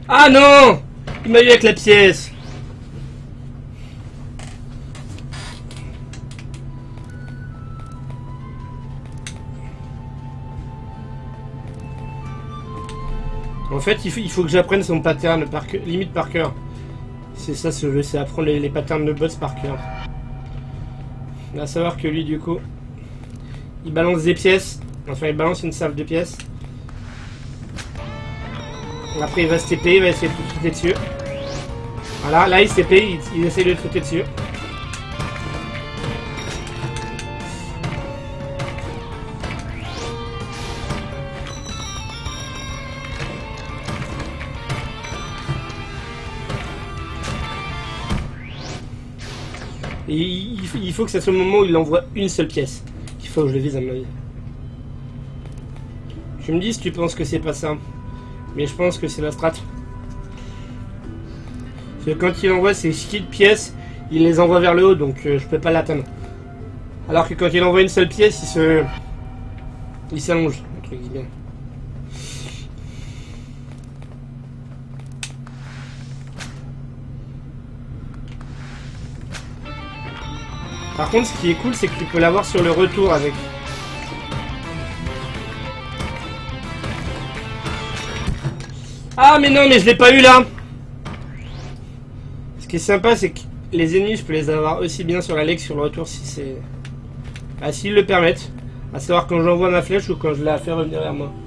Ah non! Il m'a eu avec la pièce. En fait, il faut que j'apprenne son pattern par cœur, limite par cœur. C'est ça ce jeu, c'est apprendre les patterns de boss par cœur. À savoir que lui, du coup, il balance des pièces. Enfin, il balance une salve de pièces. Après, il va se TP, il va essayer de tout sauter dessus. Voilà, là, il se TP, il essaie de sauter dessus. Et il faut que ça soit le moment où il envoie une seule pièce. Il faut que je le vise à mon avis. Tu me dis si tu penses que c'est pas ça. Mais je pense que c'est la strat. Parce que quand il envoie ses skis de pièces, il les envoie vers le haut, donc je peux pas l'atteindre. Alors que quand il envoie une seule pièce, il s'allonge, entre guillemets. Par contre, ce qui est cool, c'est que tu peux l'avoir sur le retour avec. Ah mais non, mais je l'ai pas eu là. Ce qui est sympa, c'est que les ennemis, je peux les avoir aussi bien sur la leg sur le retour si c'est... Ah, s'ils le permettent. À savoir quand j'envoie ma flèche ou quand je la fais revenir vers moi.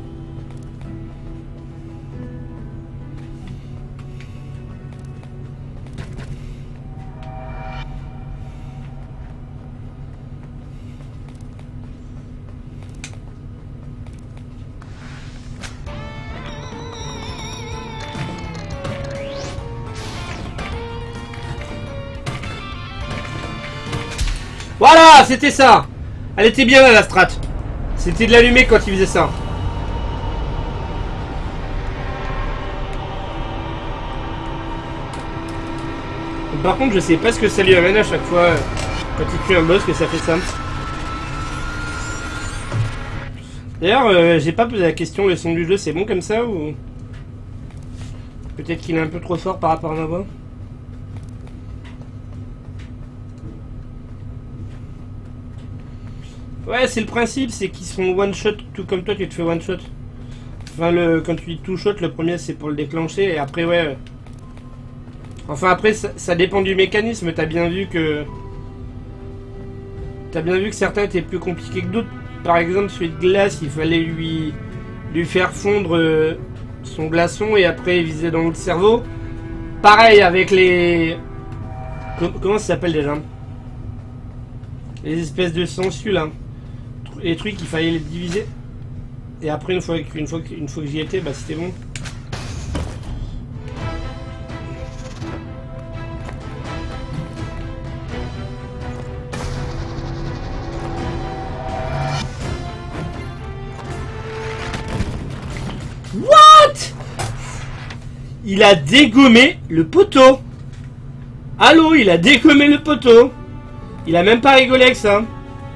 Voilà, c'était ça. Elle était bien là, la strat. C'était de l'allumer quand il faisait ça. Par contre, je sais pas ce que ça lui amène à chaque fois quand il tue un boss que ça fait ça. D'ailleurs, j'ai pas posé la question, le son du jeu c'est bon comme ça ou... Peut-être qu'il est un peu trop fort par rapport à ma voix. Ouais, c'est le principe, c'est qu'ils sont one shot, tout comme toi tu te fais one shot. Enfin, quand tu dis two shot, le premier c'est pour le déclencher et après, ouais. Enfin, après, ça dépend du mécanisme. T'as bien vu que certains étaient plus compliqués que d'autres. Par exemple, celui de glace, il fallait lui faire fondre son glaçon et après viser dans le cerveau. Pareil avec les... Comment ça s'appelle déjà? Les espèces de sangsues là. Les trucs, il fallait les diviser. Et après, une fois que j'y étais, bah c'était bon. What? Il a dégommé le poteau. Allô, il a dégommé le poteau. Il a même pas rigolé avec ça.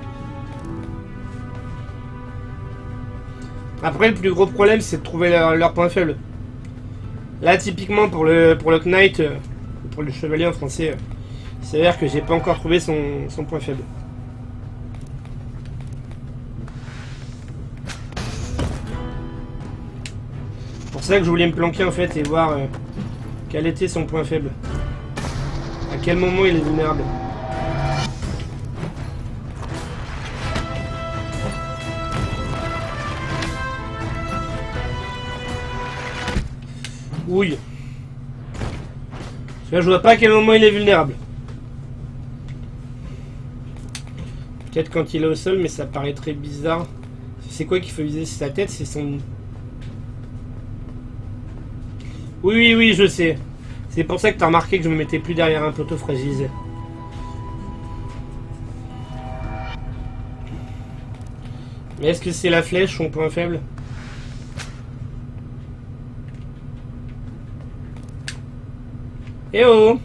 Après, le plus gros problème, c'est de trouver leur point faible. Là, typiquement, pour le Knight, pour le chevalier en français, il s'avère que j'ai pas encore trouvé son point faible. C'est pour ça que je voulais me planquer en fait et voir quel était son point faible. À quel moment il est vulnérable. Oui. Là, je vois pas à quel moment il est vulnérable. Peut-être quand il est au sol, mais ça paraît très bizarre. C'est quoi qu'il faut viser? Sa tête, c'est son... Oui, je sais. C'est pour ça que tu as remarqué que je me mettais plus derrière un poteau fragilisé. Mais est-ce que c'est la flèche, son point faible? Eh oh!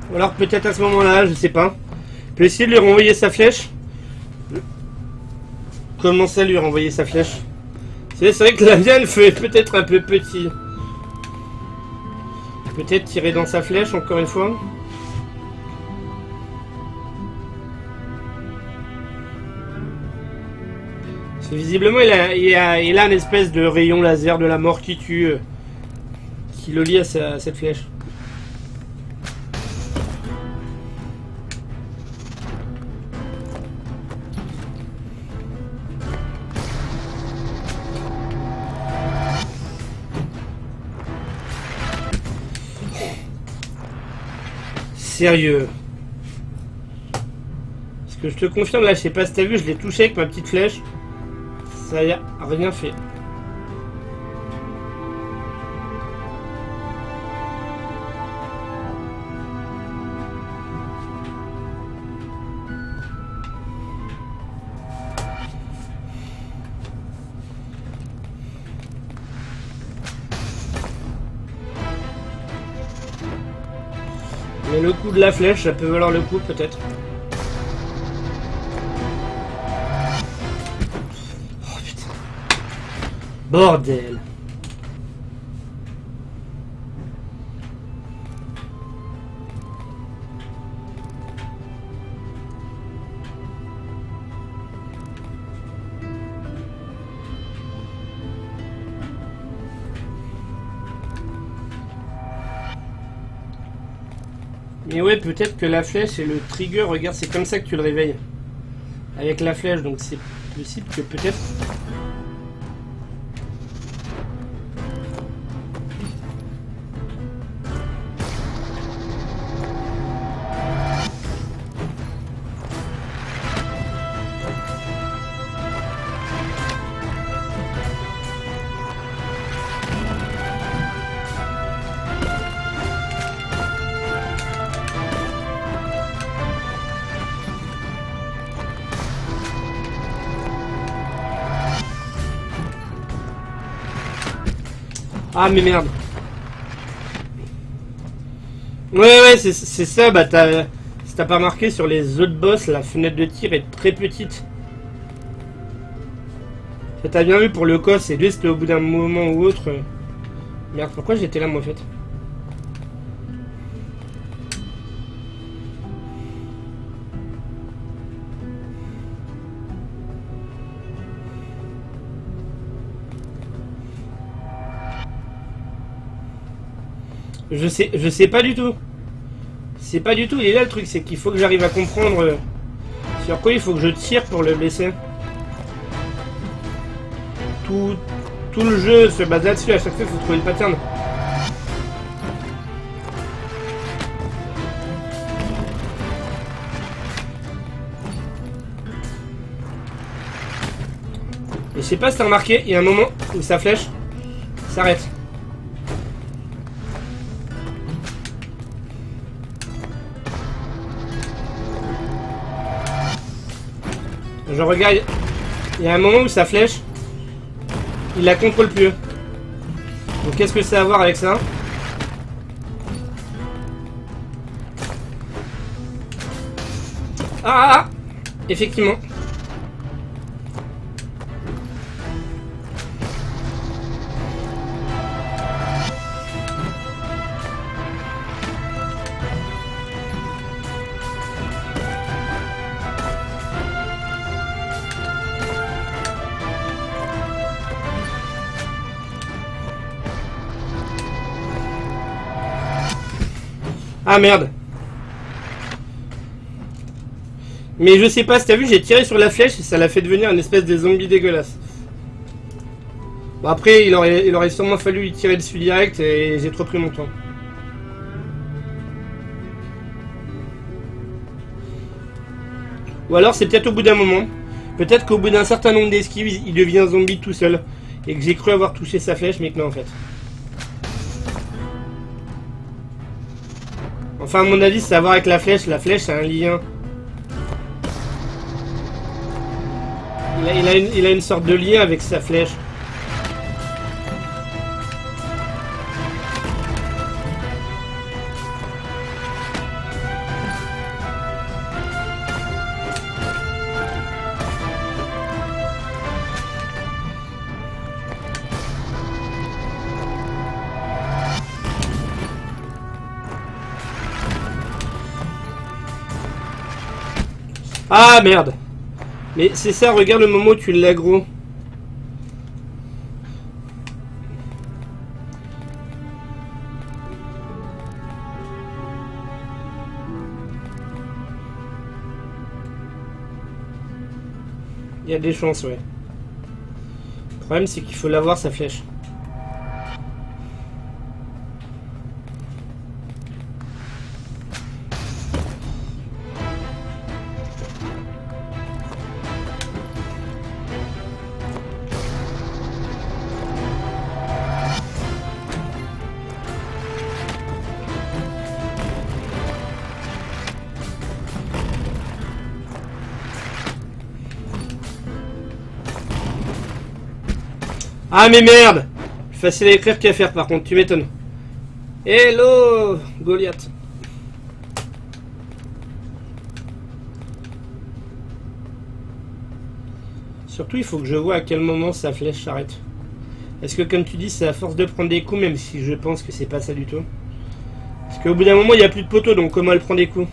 Ou alors peut-être à ce moment-là, je sais pas. Je peux essayer de lui renvoyer sa flèche. Comment ça lui renvoyer sa flèche? C'est vrai que la mienne fait peut-être un peu petit. Peut-être tirer dans sa flèche encore une fois. Parce que visiblement il a une espèce de rayon laser de la mort qui tue. Qui le lie à cette flèche. Sérieux. Parce que je te confirme, là, je sais pas si t'as vu, je l'ai touché avec ma petite flèche. Ça y a rien fait. Mais le coup de la flèche, ça peut valoir le coup peut-être. Oh putain. Bordel. Mais ouais, peut-être que la flèche et le trigger, regarde, c'est comme ça que tu le réveilles. Avec la flèche, donc c'est possible que peut-être... Ah mais merde. Ouais c'est ça, bah si t'as pas remarqué sur les autres boss, la fenêtre de tir est très petite. T'as bien vu pour le cos, c'est lui c'était au bout d'un moment ou autre. Merde, pourquoi j'étais là moi en fait? Je sais pas du tout. C'est pas du tout, il est là le truc, c'est qu'il faut que j'arrive à comprendre sur quoi il faut que je tire pour le blesser. Tout le jeu se base là-dessus, à chaque fois il faut trouver le pattern. Et je sais pas si t'as remarqué, il y a un moment où sa flèche s'arrête. Je regarde, il y a un moment où sa flèche, il la contrôle plus. Donc qu'est-ce que ça a à voir avec ça? Ah, effectivement. Ah merde. Mais je sais pas si t'as vu, j'ai tiré sur la flèche et ça l'a fait devenir une espèce de zombie dégueulasse. Bon après il aurait sûrement fallu lui tirer dessus direct et j'ai trop pris mon temps. Ou alors c'est peut-être au bout d'un moment. Peut-être qu'au bout d'un certain nombre d'esquives il devient zombie tout seul. Et que j'ai cru avoir touché sa flèche mais que non en fait. Enfin, à mon avis, c'est à voir avec la flèche. La flèche, c'est un lien. Il a une sorte de lien avec sa flèche. Ah merde. Mais c'est ça, regarde le moment où tu l'aggro. Il y a des chances, ouais. Le problème, c'est qu'il faut l'avoir, sa flèche. Ah mais merde! Facile à écrire qu'à faire par contre, tu m'étonnes. Hello Goliath. Surtout il faut que je vois à quel moment sa flèche s'arrête. Est-ce que comme tu dis c'est à force de prendre des coups, même si je pense que c'est pas ça du tout. Parce qu'au bout d'un moment il n'y a plus de poteau, donc comment elle prend des coups?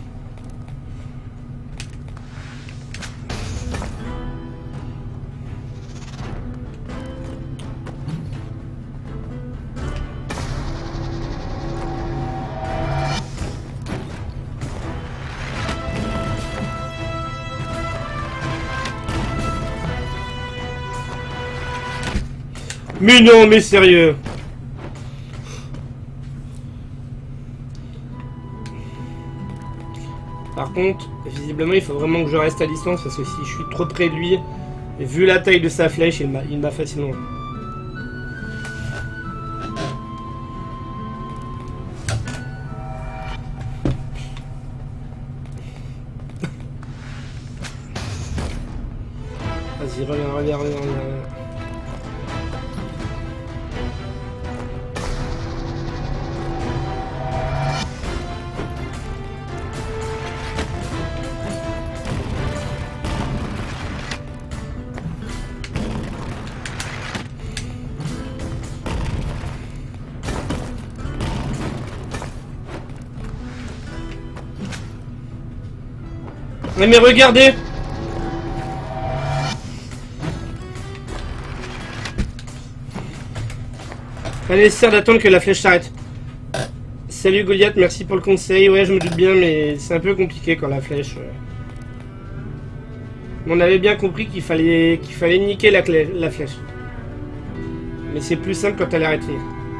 Mais non, mais sérieux. Par contre, visiblement, il faut vraiment que je reste à distance parce que si je suis trop près de lui, vu la taille de sa flèche, il m'a facilement. Vas-y, reviens. Mais regardez! Pas nécessaire d'attendre que la flèche s'arrête. Salut Goliath, merci pour le conseil. Ouais, je me doute bien, mais c'est un peu compliqué quand la flèche... On avait bien compris qu'il fallait niquer la flèche. Mais c'est plus simple quand elle est arrêtée.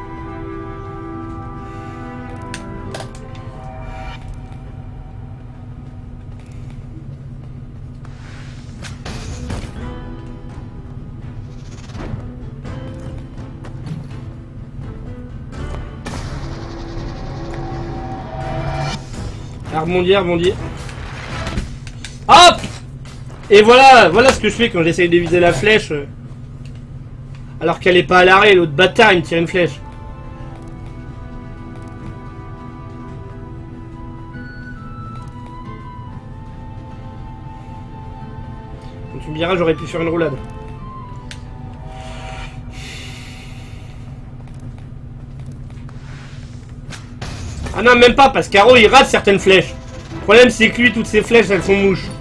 Rebondir. Hop! Et voilà ce que je fais quand j'essaye de viser la flèche. Alors qu'elle est pas à l'arrêt, l'autre bâtard il me tire une flèche. Donc tu me diras, j'aurais pu faire une roulade. Ah non, même pas, parce qu'Aro il rate certaines flèches. Le problème c'est que lui, toutes ses flèches elles sont mouches.